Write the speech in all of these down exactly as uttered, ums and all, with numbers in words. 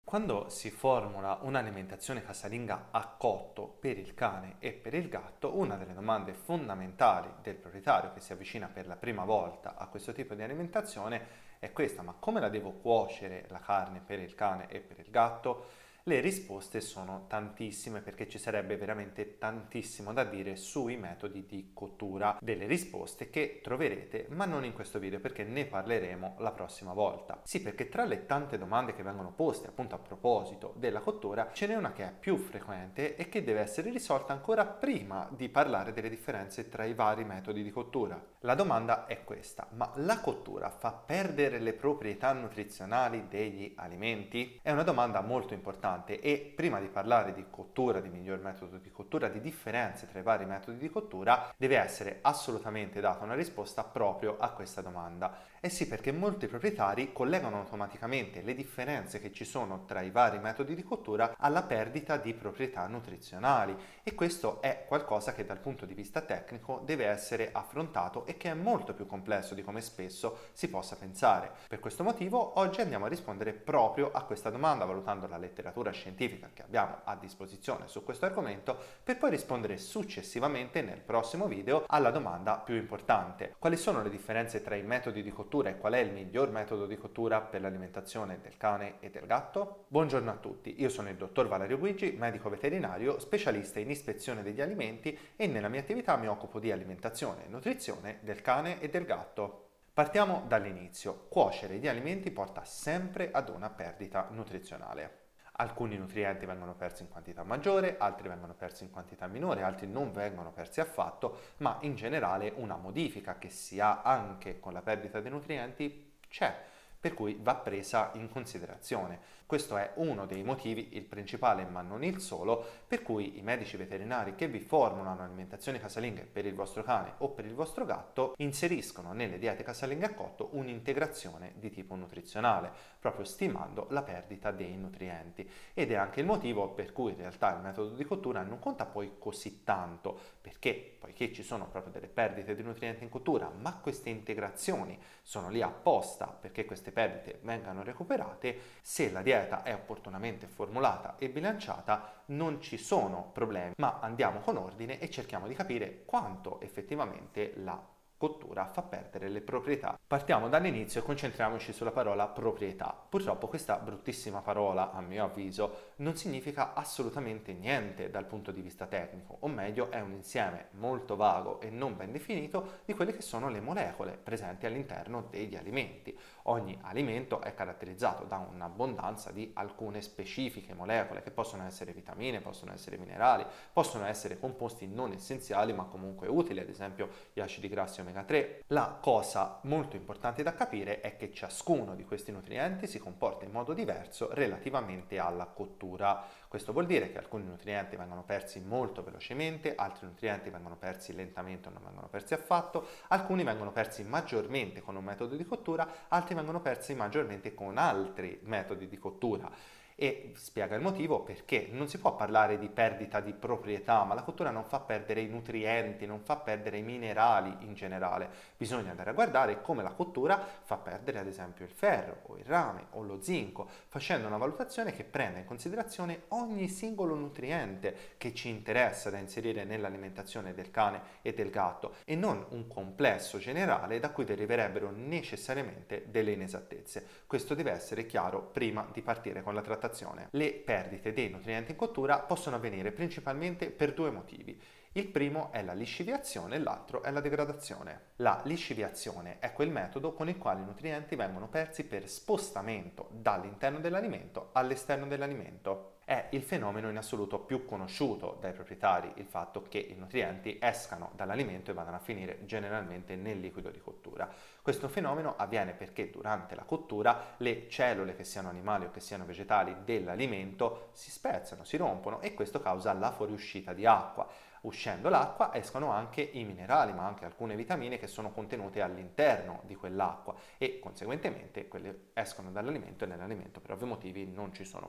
Quando si formula un'alimentazione casalinga a cotto per il cane e per il gatto, una delle domande fondamentali del proprietario che si avvicina per la prima volta a questo tipo di alimentazione è questa: ma come la devo cuocere la carne per il cane e per il gatto? Le risposte sono tantissime, perché ci sarebbe veramente tantissimo da dire sui metodi di cottura. Delle risposte che troverete, ma non in questo video, perché ne parleremo la prossima volta. Sì, perché tra le tante domande che vengono poste appunto a proposito della cottura, ce n'è una che è più frequente e che deve essere risolta ancora prima di parlare delle differenze tra i vari metodi di cottura. La domanda è questa: ma la cottura fa perdere le proprietà nutrizionali degli alimenti? È una domanda molto importante, e prima di parlare di cottura, di miglior metodo di cottura, di differenze tra i vari metodi di cottura, deve essere assolutamente data una risposta proprio a questa domanda. Eh sì, perché molti proprietari collegano automaticamente le differenze che ci sono tra i vari metodi di cottura alla perdita di proprietà nutrizionali, e questo è qualcosa che dal punto di vista tecnico deve essere affrontato e che è molto più complesso di come spesso si possa pensare. Per questo motivo oggi andiamo a rispondere proprio a questa domanda, valutando la letteratura scientifica che abbiamo a disposizione su questo argomento, per poi rispondere successivamente nel prossimo video alla domanda più importante: quali sono le differenze tra i metodi di cottura e qual è il miglior metodo di cottura per l'alimentazione del cane e del gatto? Buongiorno a tutti, io sono il dottor Valerio Guigi, medico veterinario, specialista in ispezione degli alimenti, e nella mia attività mi occupo di alimentazione e nutrizione del cane e del gatto. Partiamo dall'inizio. Cuocere gli alimenti porta sempre ad una perdita nutrizionale. Alcuni nutrienti vengono persi in quantità maggiore, altri vengono persi in quantità minore, altri non vengono persi affatto, ma in generale una modifica che si ha anche con la perdita dei nutrienti c'è, per cui va presa in considerazione. Questo è uno dei motivi, il principale ma non il solo, per cui i medici veterinari che vi formulano alimentazioni casalinghe per il vostro cane o per il vostro gatto inseriscono nelle diete casalinghe a cotto un'integrazione di tipo nutrizionale, proprio stimando la perdita dei nutrienti. Ed è anche il motivo per cui in realtà il metodo di cottura non conta poi così tanto, perché poiché ci sono proprio delle perdite di nutrienti in cottura, ma queste integrazioni sono lì apposta perché queste perdite vengano recuperate, se la dieta è opportunamente formulata e bilanciata non ci sono problemi. Ma andiamo con ordine e cerchiamo di capire quanto effettivamente la cottura fa perdere le proprietà. Partiamo dall'inizio e concentriamoci sulla parola proprietà. Purtroppo questa bruttissima parola, a mio avviso, non significa assolutamente niente dal punto di vista tecnico, o meglio è un insieme molto vago e non ben definito di quelle che sono le molecole presenti all'interno degli alimenti. Ogni alimento è caratterizzato da un'abbondanza di alcune specifiche molecole, che possono essere vitamine, possono essere minerali, possono essere composti non essenziali ma comunque utili, ad esempio gli acidi grassi omega tre. La cosa molto importante da capire è che ciascuno di questi nutrienti si comporta in modo diverso relativamente alla cottura. Questo vuol dire che alcuni nutrienti vengono persi molto velocemente, altri nutrienti vengono persi lentamente o non vengono persi affatto, alcuni vengono persi maggiormente con un metodo di cottura, altri vengono persi maggiormente con altri metodi di cottura. E spiega il motivo: perché non si può parlare di perdita di proprietà, ma la cottura non fa perdere i nutrienti, non fa perdere i minerali in generale. Bisogna andare a guardare come la cottura fa perdere ad esempio il ferro o il rame o lo zinco, facendo una valutazione che prenda in considerazione ogni singolo nutriente che ci interessa da inserire nell'alimentazione del cane e del gatto, e non un complesso generale da cui deriverebbero necessariamente delle inesattezze. Questo deve essere chiaro prima di partire con la trattazione. Le perdite dei nutrienti in cottura possono avvenire principalmente per due motivi. Il primo è la lisciviazione e l'altro è la degradazione. La lisciviazione è quel metodo con il quale i nutrienti vengono persi per spostamento dall'interno dell'alimento all'esterno dell'alimento. È il fenomeno in assoluto più conosciuto dai proprietari, il fatto che i nutrienti escano dall'alimento e vadano a finire generalmente nel liquido di cottura. Questo fenomeno avviene perché durante la cottura le cellule, che siano animali o che siano vegetali, dell'alimento si spezzano, si rompono, e questo causa la fuoriuscita di acqua. Uscendo l'acqua escono anche i minerali, ma anche alcune vitamine che sono contenute all'interno di quell'acqua, e conseguentemente quelle escono dall'alimento e nell'alimento per ovvi motivi non ci sono più.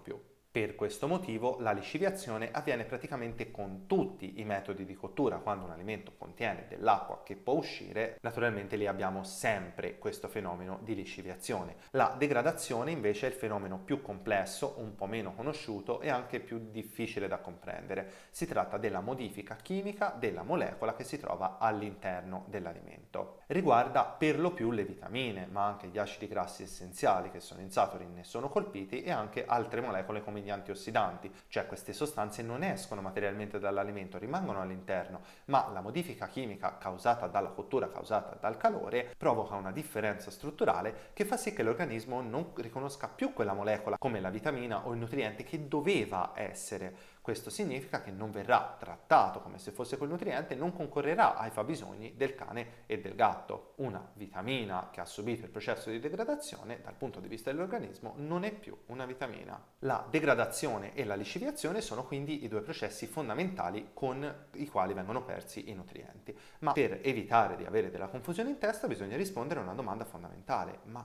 Per questo motivo la lisciviazione avviene praticamente con tutti i metodi di cottura. Quando un alimento contiene dell'acqua che può uscire, naturalmente lì abbiamo sempre questo fenomeno di lisciviazione. La degradazione invece è il fenomeno più complesso, un po' meno conosciuto e anche più difficile da comprendere. Si tratta della modifica chimica della molecola che si trova all'interno dell'alimento. Riguarda per lo più le vitamine, ma anche gli acidi grassi essenziali che sono insaturi ne sono colpiti e anche altre molecole come gli antiossidanti, cioè queste sostanze non escono materialmente dall'alimento, rimangono all'interno, ma la modifica chimica causata dalla cottura, causata dal calore, provoca una differenza strutturale che fa sì che l'organismo non riconosca più quella molecola come la vitamina o il nutriente che doveva essere. Questo significa che non verrà trattato come se fosse quel nutriente e non concorrerà ai fabbisogni del cane e del gatto. Una vitamina che ha subito il processo di degradazione, dal punto di vista dell'organismo, non è più una vitamina. La degradazione e la lisciviazione sono quindi i due processi fondamentali con i quali vengono persi i nutrienti. Ma per evitare di avere della confusione in testa bisogna rispondere a una domanda fondamentale. Ma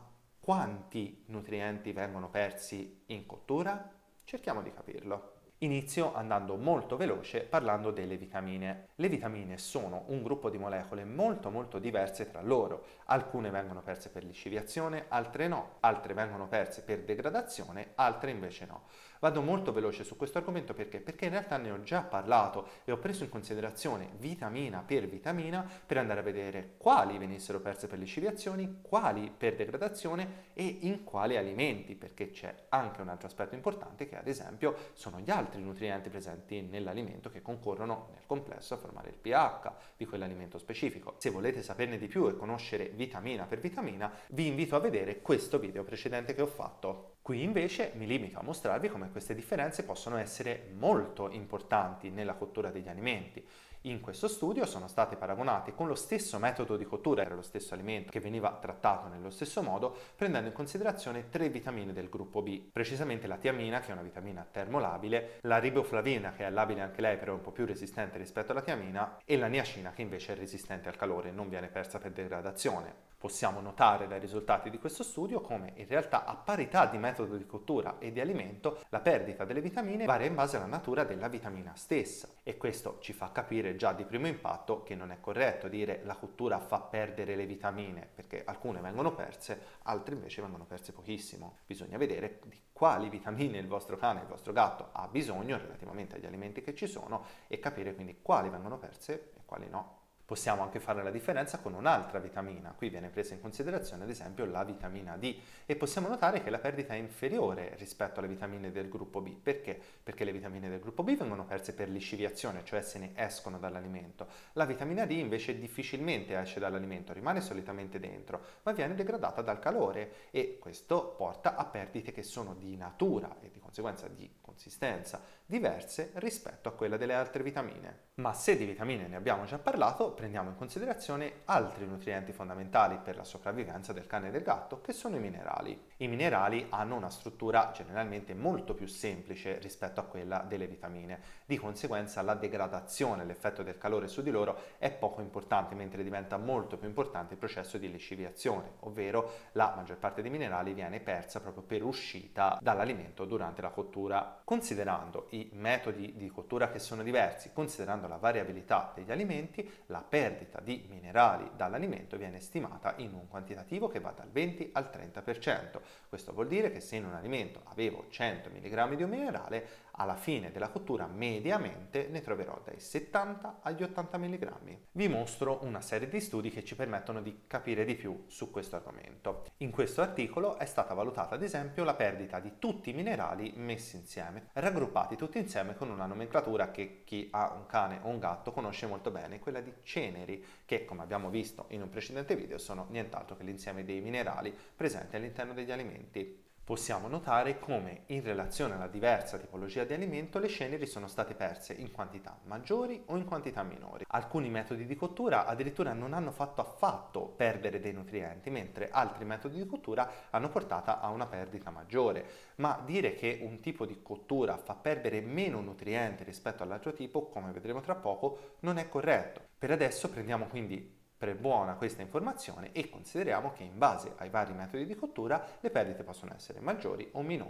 quanti nutrienti vengono persi in cottura? Cerchiamo di capirlo. Inizio andando molto veloce parlando delle vitamine. Le vitamine sono un gruppo di molecole molto molto diverse tra loro. Alcune vengono perse per lisciviazione, altre no, altre vengono perse per degradazione, altre invece no. Vado molto veloce su questo argomento perché? Perché in realtà ne ho già parlato e ho preso in considerazione vitamina per vitamina per andare a vedere quali venissero perse per lisciviazioni, quali per degradazione e in quali alimenti, perché c'è anche un altro aspetto importante che ad esempio sono gli altri nutrienti presenti nell'alimento che concorrono nel complesso a formare il pH di quell'alimento specifico. Se volete saperne di più e conoscere vitamina per vitamina, vi invito a vedere questo video precedente che ho fatto. Qui invece mi limito a mostrarvi come queste differenze possono essere molto importanti nella cottura degli alimenti. In questo studio sono state paragonate con lo stesso metodo di cottura, era lo stesso alimento che veniva trattato nello stesso modo, prendendo in considerazione tre vitamine del gruppo B, precisamente la tiamina, che è una vitamina termolabile, la riboflavina, che è labile anche lei però è un po' più resistente rispetto alla tiamina, e la niacina, che invece è resistente al calore e non viene persa per degradazione. Possiamo notare dai risultati di questo studio come in realtà a parità di metodo di cottura e di alimento la perdita delle vitamine varia in base alla natura della vitamina stessa, e questo ci fa capire già di primo impatto che non è corretto dire la cottura fa perdere le vitamine, perché alcune vengono perse, altre invece vengono perse pochissimo. Bisogna vedere di quali vitamine il vostro cane, il vostro gatto ha bisogno relativamente agli alimenti che ci sono e capire quindi quali vengono perse e quali no. Possiamo anche fare la differenza con un'altra vitamina, qui viene presa in considerazione ad esempio la vitamina D e possiamo notare che la perdita è inferiore rispetto alle vitamine del gruppo B. Perché? Perché le vitamine del gruppo B vengono perse per lisciviazione, cioè se ne escono dall'alimento. La vitamina D invece difficilmente esce dall'alimento, rimane solitamente dentro, ma viene degradata dal calore e questo porta a perdite che sono di natura e di conseguenza di consistenza diverse rispetto a quella delle altre vitamine. Ma se di vitamine ne abbiamo già parlato, prendiamo in considerazione altri nutrienti fondamentali per la sopravvivenza del cane e del gatto, che sono i minerali. I minerali hanno una struttura generalmente molto più semplice rispetto a quella delle vitamine, di conseguenza la degradazione, l'effetto del calore su di loro è poco importante, mentre diventa molto più importante il processo di lisciviazione, ovvero la maggior parte dei minerali viene persa proprio per uscita dall'alimento durante la cottura. Considerando i metodi di cottura che sono diversi, considerando la variabilità degli alimenti, la perdita di minerali dall'alimento viene stimata in un quantitativo che va dal venti al trenta per cento. Questo vuol dire che se in un alimento avevo cento milligrammi di un minerale, alla fine della cottura mediamente ne troverò dai settanta agli ottanta milligrammi. Vi mostro una serie di studi che ci permettono di capire di più su questo argomento. In questo articolo è stata valutata ad esempio la perdita di tutti i minerali messi insieme, raggruppati tutti insieme con una nomenclatura che chi ha un cane o un gatto conosce molto bene, quella di ceneri, che come abbiamo visto in un precedente video sono nient'altro che l'insieme dei minerali presenti all'interno degli alimenti. Possiamo notare come in relazione alla diversa tipologia di alimento le ceneri sono state perse in quantità maggiori o in quantità minori. Alcuni metodi di cottura addirittura non hanno fatto affatto perdere dei nutrienti, mentre altri metodi di cottura hanno portato a una perdita maggiore. Ma dire che un tipo di cottura fa perdere meno nutrienti rispetto all'altro tipo, come vedremo tra poco, non è corretto. Per adesso prendiamo quindi per buona questa informazione e consideriamo che in base ai vari metodi di cottura le perdite possono essere maggiori o minori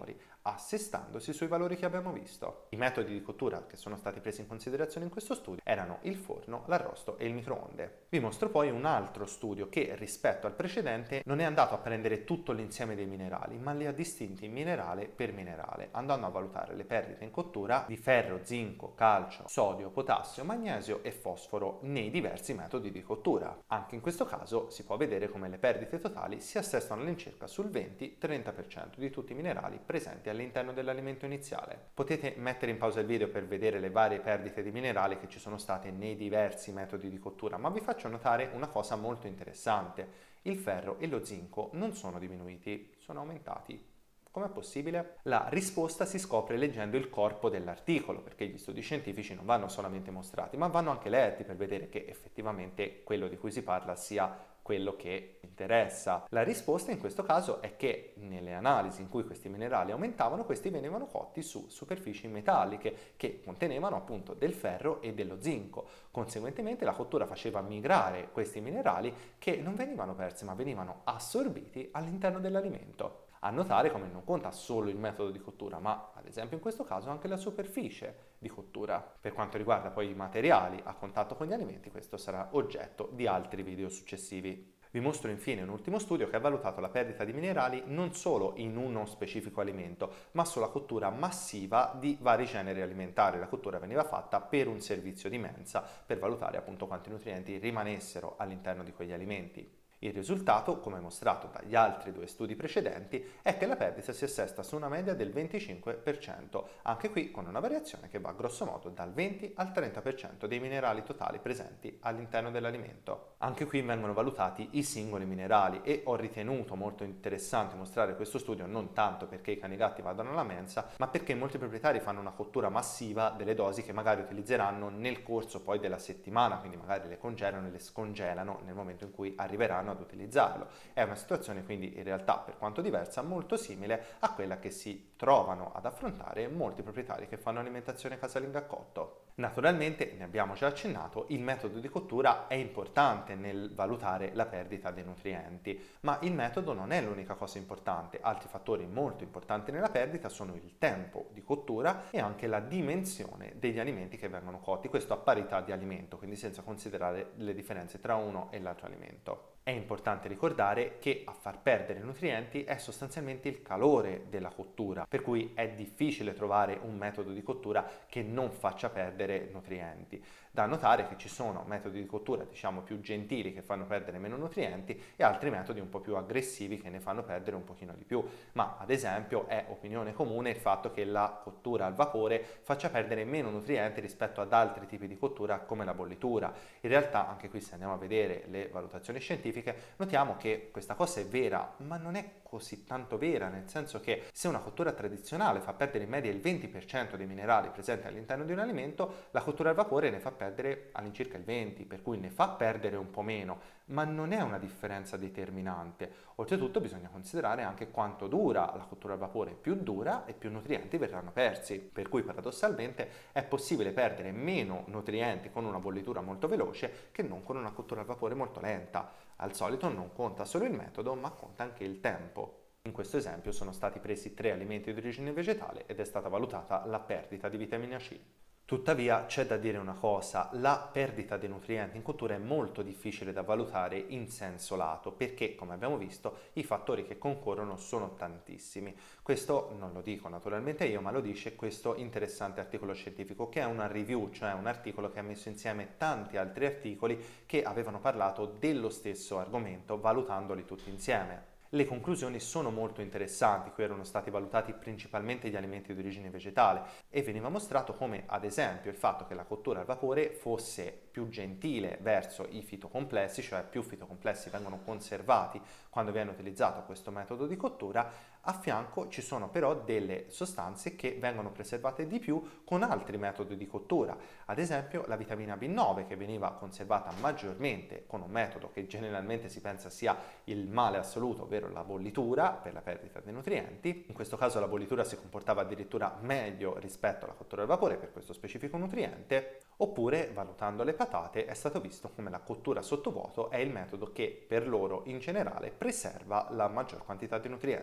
assestandosi sui valori che abbiamo visto. I metodi di cottura che sono stati presi in considerazione in questo studio erano il forno, l'arrosto e il microonde. Vi mostro poi un altro studio che rispetto al precedente non è andato a prendere tutto l'insieme dei minerali, ma li ha distinti minerale per minerale, andando a valutare le perdite in cottura di ferro, zinco, calcio, sodio, potassio, magnesio e fosforo nei diversi metodi di cottura. Anche in questo caso si può vedere come le perdite totali si assestano all'incirca sul venti trenta per cento di tutti i minerali presenti all'interno dell'alimento iniziale. Potete mettere in pausa il video per vedere le varie perdite di minerali che ci sono state nei diversi metodi di cottura, ma vi faccio notare una cosa molto interessante. Il ferro e lo zinco non sono diminuiti, sono aumentati. Com'è possibile? La risposta si scopre leggendo il corpo dell'articolo, perché gli studi scientifici non vanno solamente mostrati, ma vanno anche letti per vedere che effettivamente quello di cui si parla sia quello che interessa. La risposta in questo caso è che nelle analisi in cui questi minerali aumentavano, questi venivano cotti su superfici metalliche che contenevano appunto del ferro e dello zinco. Conseguentemente la cottura faceva migrare questi minerali che non venivano persi ma venivano assorbiti all'interno dell'alimento. A notare come non conta solo il metodo di cottura, ma ad esempio in questo caso anche la superficie di cottura. Per quanto riguarda poi i materiali a contatto con gli alimenti, questo sarà oggetto di altri video successivi. Vi mostro infine un ultimo studio che ha valutato la perdita di minerali non solo in uno specifico alimento, ma sulla cottura massiva di vari generi alimentari. La cottura veniva fatta per un servizio di mensa per valutare appunto quanti nutrienti rimanessero all'interno di quegli alimenti. Il risultato, come mostrato dagli altri due studi precedenti, è che la perdita si assesta su una media del venticinque per cento, anche qui con una variazione che va grosso modo dal venti al trenta per cento dei minerali totali presenti all'interno dell'alimento. Anche qui vengono valutati i singoli minerali e ho ritenuto molto interessante mostrare questo studio non tanto perché i cani gatti vadano alla mensa, ma perché molti proprietari fanno una cottura massiva delle dosi che magari utilizzeranno nel corso poi della settimana, quindi magari le congelano e le scongelano nel momento in cui arriveranno ad utilizzarlo. È una situazione quindi in realtà, per quanto diversa, molto simile a quella che si trovano ad affrontare molti proprietari che fanno alimentazione casalinga a cotto. Naturalmente, ne abbiamo già accennato, il metodo di cottura è importante nel valutare la perdita dei nutrienti, ma il metodo non è l'unica cosa importante. Altri fattori molto importanti nella perdita sono il tempo di cottura e anche la dimensione degli alimenti che vengono cotti, questo a parità di alimento, quindi senza considerare le differenze tra uno e l'altro alimento. È importante ricordare che a far perdere nutrienti è sostanzialmente il calore della cottura, per cui è difficile trovare un metodo di cottura che non faccia perdere nutrienti. Da notare che ci sono metodi di cottura, diciamo, più gentili che fanno perdere meno nutrienti e altri metodi un po' più aggressivi che ne fanno perdere un pochino di più, ma ad esempio è opinione comune il fatto che la cottura al vapore faccia perdere meno nutrienti rispetto ad altri tipi di cottura come la bollitura. In realtà anche qui, se andiamo a vedere le valutazioni scientifiche, notiamo che questa cosa è vera, ma non è così tanto vera, nel senso che se una cottura tradizionale fa perdere in media il venti per cento dei minerali presenti all'interno di un alimento, la cottura al vapore ne fa perdere all'incirca il venti per cento, per cui ne fa perdere un po' meno, ma non è una differenza determinante. Oltretutto bisogna considerare anche quanto dura la cottura al vapore: più dura e più nutrienti verranno persi, per cui paradossalmente è possibile perdere meno nutrienti con una bollitura molto veloce che non con una cottura al vapore molto lenta. Al solito non conta solo il metodo, ma conta anche il tempo. In questo esempio sono stati presi tre alimenti di origine vegetale ed è stata valutata la perdita di vitamina C. Tuttavia c'è da dire una cosa: la perdita dei nutrienti in cottura è molto difficile da valutare in senso lato, perché come abbiamo visto i fattori che concorrono sono tantissimi. Questo non lo dico naturalmente io, ma lo dice questo interessante articolo scientifico, che è una review, cioè un articolo che ha messo insieme tanti altri articoli che avevano parlato dello stesso argomento, valutandoli tutti insieme. Le conclusioni sono molto interessanti. Qui erano stati valutati principalmente gli alimenti di origine vegetale e veniva mostrato come, ad esempio, il fatto che la cottura al vapore fosse più gentile verso i fitocomplessi, cioè più fitocomplessi vengono conservati quando viene utilizzato questo metodo di cottura. A fianco ci sono però delle sostanze che vengono preservate di più con altri metodi di cottura, ad esempio la vitamina B nove, che veniva conservata maggiormente con un metodo che generalmente si pensa sia il male assoluto, ovvero la bollitura per la perdita dei nutrienti. In questo caso la bollitura si comportava addirittura meglio rispetto alla cottura al vapore per questo specifico nutriente. Oppure, valutando le patate, è stato visto come la cottura sottovuoto è il metodo che per loro in generale preserva la maggior quantità di nutrienti.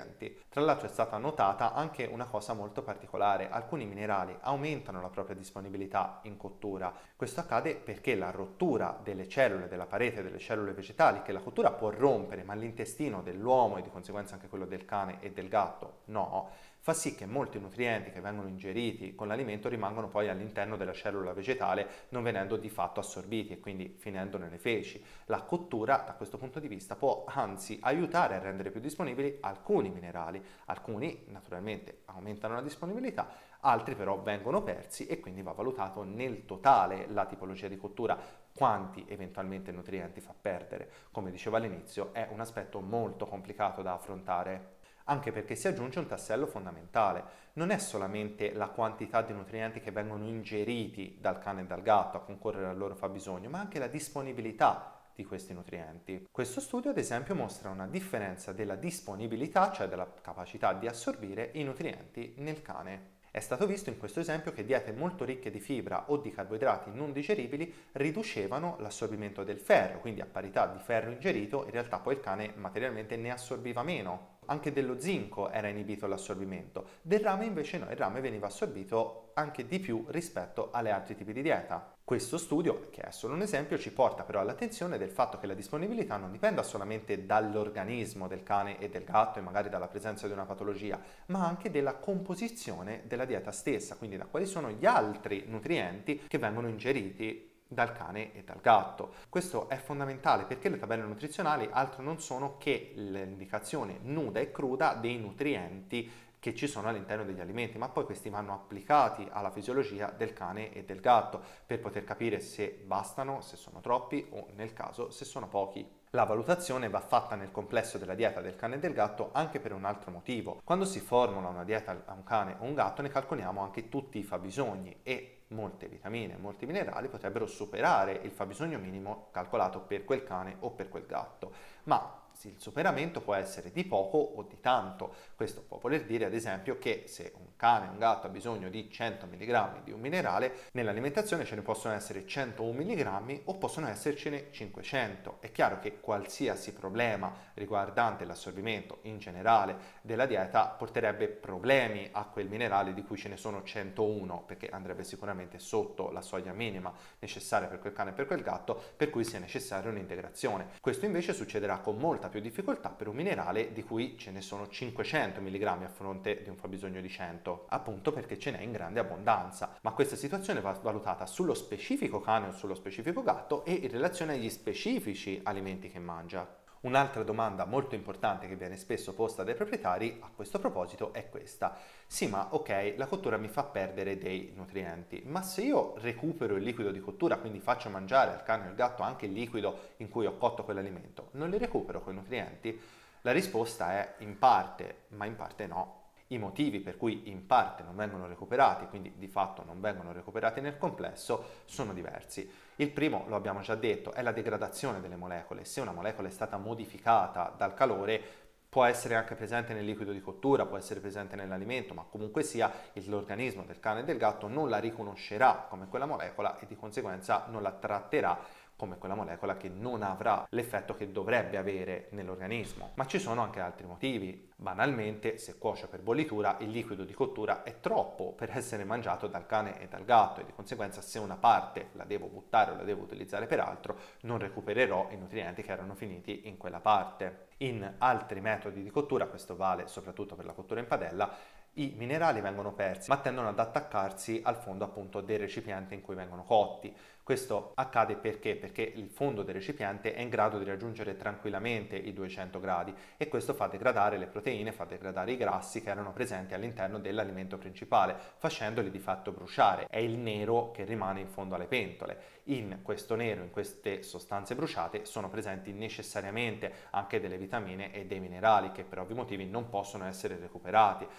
Tra l'altro è stata notata anche una cosa molto particolare: alcuni minerali aumentano la propria disponibilità in cottura. Questo accade perché la rottura delle cellule, della parete delle cellule vegetali, che la cottura può rompere, ma l'intestino dell'uomo e di conseguenza anche quello del cane e del gatto no, fa sì che molti nutrienti che vengono ingeriti con l'alimento rimangono poi all'interno della cellula vegetale, non venendo di fatto assorbiti e quindi finendo nelle feci. La cottura da questo punto di vista può anzi aiutare a rendere più disponibili alcuni minerali. Alcuni naturalmente aumentano la disponibilità, altri però vengono persi e quindi va valutato nel totale la tipologia di cottura, quanti eventualmente nutrienti fa perdere. Come dicevo all'inizio, è un aspetto molto complicato da affrontare, anche perché si aggiunge un tassello fondamentale. Non è solamente la quantità di nutrienti che vengono ingeriti dal cane e dal gatto a concorrere al loro fabbisogno, ma anche la disponibilità di questi nutrienti. Questo studio ad esempio mostra una differenza della disponibilità, cioè della capacità di assorbire i nutrienti nel cane. È stato visto in questo esempio che diete molto ricche di fibra o di carboidrati non digeribili riducevano l'assorbimento del ferro, quindi a parità di ferro ingerito in realtà poi il cane materialmente ne assorbiva meno. Anche dello zinco era inibito l'assorbimento, del rame invece no, il rame veniva assorbito anche di più rispetto alle altri tipi di dieta. Questo studio, che è solo un esempio, ci porta però all'attenzione del fatto che la disponibilità non dipenda solamente dall'organismo del cane e del gatto e magari dalla presenza di una patologia, ma anche della composizione della dieta stessa, quindi da quali sono gli altri nutrienti che vengono ingeriti dal cane e dal gatto. Questo è fondamentale perché le tabelle nutrizionali altro non sono che l'indicazione nuda e cruda dei nutrienti che ci sono all'interno degli alimenti, ma poi questi vanno applicati alla fisiologia del cane e del gatto per poter capire se bastano, se sono troppi o nel caso se sono pochi. La valutazione va fatta nel complesso della dieta del cane e del gatto anche per un altro motivo. Quando si formula una dieta a un cane o un gatto ne calcoliamo anche tutti i fabbisogni e molte vitamine, molti minerali potrebbero superare il fabbisogno minimo calcolato per quel cane o per quel gatto, ma il superamento può essere di poco o di tanto. Questo può voler dire ad esempio che se un cane o un gatto ha bisogno di cento milligrammi di un minerale, nell'alimentazione ce ne possono essere centouno milligrammi o possono essercene cinquecento. È chiaro che qualsiasi problema riguardante l'assorbimento in generale della dieta porterebbe problemi a quel minerale di cui ce ne sono centouno, perché andrebbe sicuramente sotto la soglia minima necessaria per quel cane e per quel gatto, per cui sia necessaria un'integrazione. Questo invece succederà con molta più difficoltà per un minerale di cui ce ne sono cinquecento milligrammi a fronte di un fabbisogno di cento, appunto perché ce n'è in grande abbondanza. Ma questa situazione va valutata sullo specifico cane o sullo specifico gatto e in relazione agli specifici alimenti che mangia. Un'altra domanda molto importante che viene spesso posta dai proprietari a questo proposito è questa: sì, ma ok, la cottura mi fa perdere dei nutrienti, ma se io recupero il liquido di cottura, quindi faccio mangiare al cane e al gatto anche il liquido in cui ho cotto quell'alimento, non li recupero quei nutrienti? La risposta è in parte, ma in parte no. I motivi per cui in parte non vengono recuperati, quindi di fatto non vengono recuperati nel complesso, sono diversi. Il primo, lo abbiamo già detto, è la degradazione delle molecole. Se una molecola è stata modificata dal calore, può essere anche presente nel liquido di cottura, può essere presente nell'alimento, ma comunque sia l'organismo del cane e del gatto non la riconoscerà come quella molecola e di conseguenza non la tratterà come quella molecola che non avrà l'effetto che dovrebbe avere nell'organismo. Ma ci sono anche altri motivi. Banalmente, se cuoce per bollitura, il liquido di cottura è troppo per essere mangiato dal cane e dal gatto e di conseguenza se una parte la devo buttare o la devo utilizzare per altro, non recupererò i nutrienti che erano finiti in quella parte. In altri metodi di cottura, questo vale soprattutto per la cottura in padella, i minerali vengono persi ma tendono ad attaccarsi al fondo appunto del recipiente in cui vengono cotti. Questo accade perché? Perché il fondo del recipiente è in grado di raggiungere tranquillamente i duecento gradi e questo fa degradare le proteine, fa degradare i grassi che erano presenti all'interno dell'alimento principale, facendoli di fatto bruciare. È il nero che rimane in fondo alle pentole. In questo nero, in queste sostanze bruciate, sono presenti necessariamente anche delle vitamine e dei minerali che per ovvi motivi non possono essere recuperati, un po'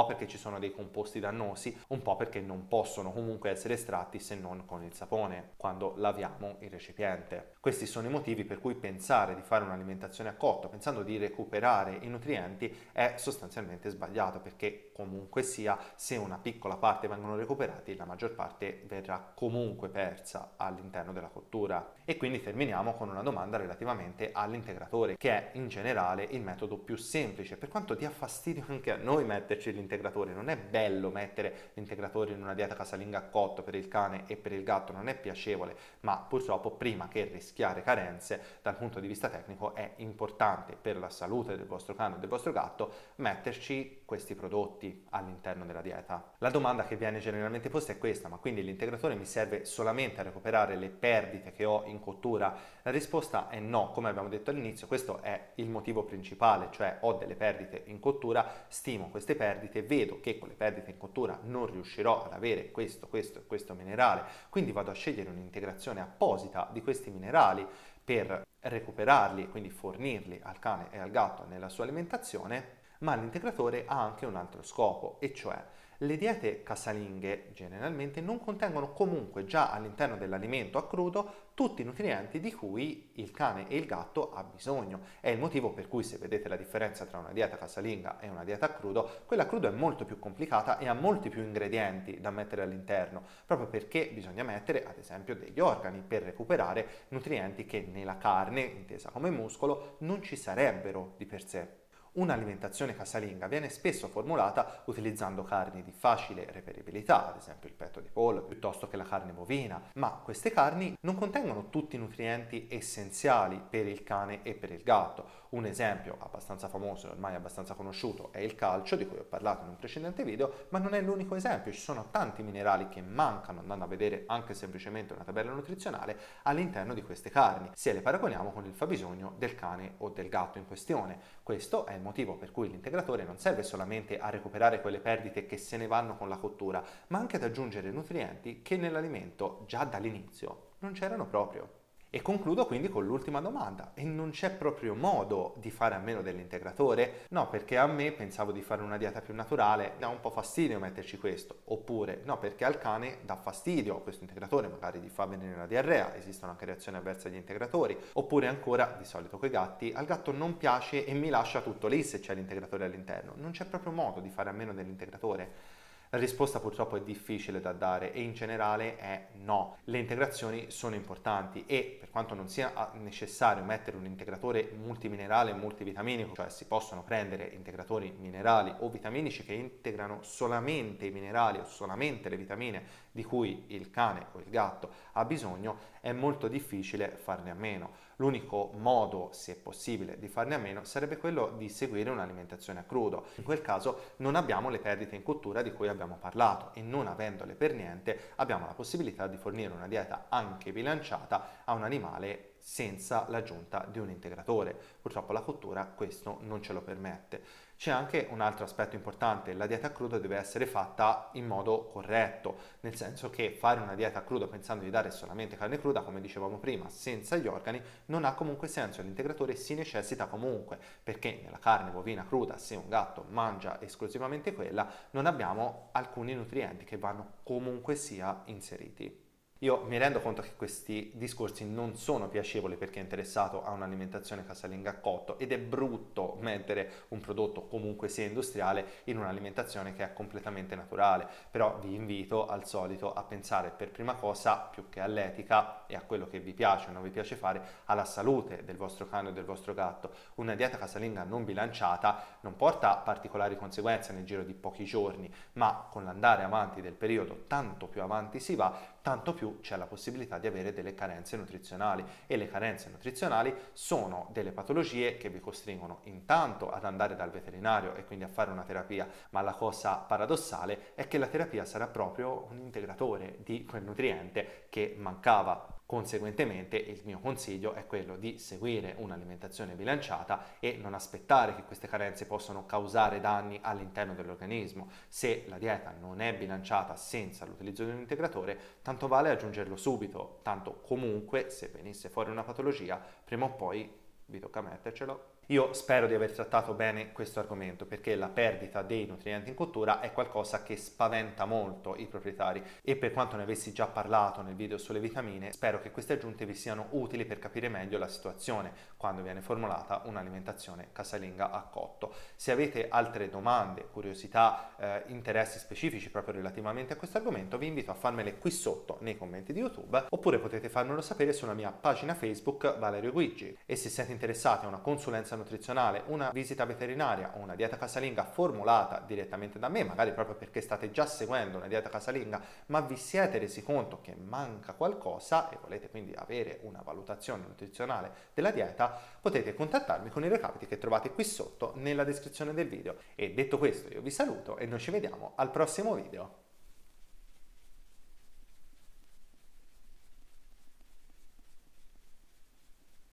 po' perché ci sono dei composti dannosi, un po' perché non possono comunque essere estratti se non con il sapone, quando laviamo il recipiente. Questi sono i motivi per cui pensare di fare un'alimentazione a cotto, pensando di recuperare i nutrienti, è sostanzialmente sbagliato, perché comunque sia, se una piccola parte vengono recuperati, la maggior parte verrà comunque persa all'interno della cottura. E quindi terminiamo con una domanda relativamente all'integratore, che è in generale il metodo più semplice. Per quanto dia fastidio anche a noi metterci l'integratore, non è bello mettere l'integratore in una dieta casalinga a cotto per il cane e per il gatto, non è piacevole, ma purtroppo prima che rischiare carenze dal punto di vista tecnico è importante per la salute del vostro cane o del vostro gatto metterci questi prodotti all'interno della dieta. La domanda che viene generalmente posta è questa: ma quindi l'integratore mi serve solamente a recuperare le perdite che ho in cottura? La risposta è no, come abbiamo detto all'inizio. Questo è il motivo principale, cioè ho delle perdite in cottura, stimo queste perdite, vedo che con le perdite in cottura non riuscirò ad avere questo, questo e questo minerale, quindi vado a scegliere un'integrazione apposita di questi minerali per recuperarli, quindi fornirli al cane e al gatto nella sua alimentazione. Ma l'integratore ha anche un altro scopo, e cioè le diete casalinghe generalmente non contengono comunque già all'interno dell'alimento a crudo tutti i nutrienti di cui il cane e il gatto ha bisogno. È il motivo per cui, se vedete la differenza tra una dieta casalinga e una dieta a crudo, quella a crudo è molto più complicata e ha molti più ingredienti da mettere all'interno, proprio perché bisogna mettere ad esempio degli organi per recuperare nutrienti che nella carne, intesa come muscolo, non ci sarebbero di per sé. Un'alimentazione casalinga viene spesso formulata utilizzando carni di facile reperibilità, ad esempio il petto di pollo, piuttosto che la carne bovina, ma queste carni non contengono tutti i nutrienti essenziali per il cane e per il gatto. Un esempio abbastanza famoso e ormai abbastanza conosciuto è il calcio, di cui ho parlato in un precedente video, ma non è l'unico esempio. Ci sono tanti minerali che mancano, andando a vedere anche semplicemente una tabella nutrizionale, all'interno di queste carni, se le paragoniamo con il fabbisogno del cane o del gatto in questione. Questo è il motivo per cui l'integratore non serve solamente a recuperare quelle perdite che se ne vanno con la cottura, ma anche ad aggiungere nutrienti che nell'alimento già dall'inizio non c'erano proprio. E concludo quindi con l'ultima domanda: e non c'è proprio modo di fare a meno dell'integratore? No, perché a me, pensavo di fare una dieta più naturale, dà un po' fastidio metterci questo. Oppure no, perché al cane dà fastidio questo integratore, magari gli fa venire la diarrea, esistono anche reazioni avverse agli integratori. Oppure ancora, di solito coi gatti, al gatto non piace e mi lascia tutto lì se c'è l'integratore all'interno. Non c'è proprio modo di fare a meno dell'integratore? La risposta purtroppo è difficile da dare e in generale è no. Le integrazioni sono importanti e, per quanto non sia necessario mettere un integratore multiminerale e multivitaminico, cioè si possono prendere integratori minerali o vitaminici che integrano solamente i minerali o solamente le vitamine di cui il cane o il gatto ha bisogno, è molto difficile farne a meno. L'unico modo, se è possibile, di farne a meno sarebbe quello di seguire un'alimentazione a crudo. In quel caso non abbiamo le perdite in cottura di cui abbiamo parlato e, non avendole per niente, abbiamo la possibilità di fornire una dieta anche bilanciata a un animale senza l'aggiunta di un integratore. Purtroppo la cottura questo non ce lo permette. C'è anche un altro aspetto importante: la dieta a crudo deve essere fatta in modo corretto, nel senso che fare una dieta a crudo pensando di dare solamente carne cruda, come dicevamo prima, senza gli organi, non ha comunque senso. L'integratore si necessita comunque, perché nella carne bovina cruda, se un gatto mangia esclusivamente quella, non abbiamo alcuni nutrienti che vanno comunque sia inseriti. Io mi rendo conto che questi discorsi non sono piacevoli per chi è interessato a un'alimentazione casalinga a cotto, ed è brutto mettere un prodotto comunque sia industriale in un'alimentazione che è completamente naturale, però vi invito al solito a pensare per prima cosa, più che all'etica e a quello che vi piace o non vi piace fare, alla salute del vostro cane o del vostro gatto. Una dieta casalinga non bilanciata non porta particolari conseguenze nel giro di pochi giorni, ma con l'andare avanti del periodo, tanto più avanti si va, tanto più c'è la possibilità di avere delle carenze nutrizionali, e le carenze nutrizionali sono delle patologie che vi costringono intanto ad andare dal veterinario e quindi a fare una terapia, ma la cosa paradossale è che la terapia sarà proprio un integratore di quel nutriente che mancava. Conseguentemente il mio consiglio è quello di seguire un'alimentazione bilanciata e non aspettare che queste carenze possano causare danni all'interno dell'organismo. Se la dieta non è bilanciata senza l'utilizzo di un integratore, tanto vale aggiungerlo subito, tanto comunque se venisse fuori una patologia, prima o poi vi tocca mettercelo. Io spero di aver trattato bene questo argomento perché la perdita dei nutrienti in cottura è qualcosa che spaventa molto i proprietari e per quanto ne avessi già parlato nel video sulle vitamine, spero che queste aggiunte vi siano utili per capire meglio la situazione quando viene formulata un'alimentazione casalinga a cotto. Se avete altre domande, curiosità, eh, interessi specifici proprio relativamente a questo argomento, vi invito a farmele qui sotto nei commenti di YouTube oppure potete farmelo sapere sulla mia pagina Facebook Valerio Guigi. E se siete interessati a una consulenza nutrizionale, una visita veterinaria o una dieta casalinga formulata direttamente da me, magari proprio perché state già seguendo una dieta casalinga ma vi siete resi conto che manca qualcosa e volete quindi avere una valutazione nutrizionale della dieta, potete contattarmi con i recapiti che trovate qui sotto nella descrizione del video. E detto questo, io vi saluto e noi ci vediamo al prossimo video.